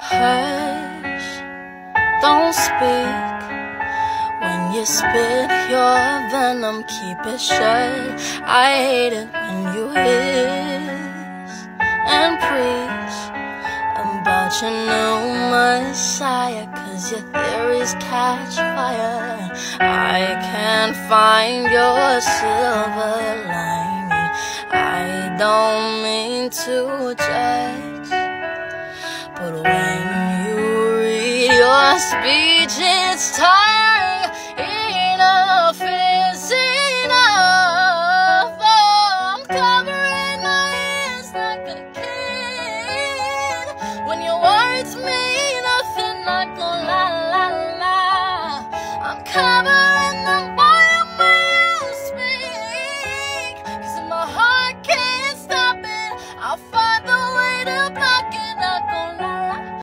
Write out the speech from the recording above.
Hush, don't speak. When you spit your venom, keep it shut. I hate it when you hiss and preach about your new messiah, 'cause your theories catch fire. I can't find your silver lining. I don't mean to judge, but when you read your speech, it's tiring. Enough is enough. Oh, I'm covering my ears like a kid. When your words mean nothing, not gonna lie, lie, lie. I'm covering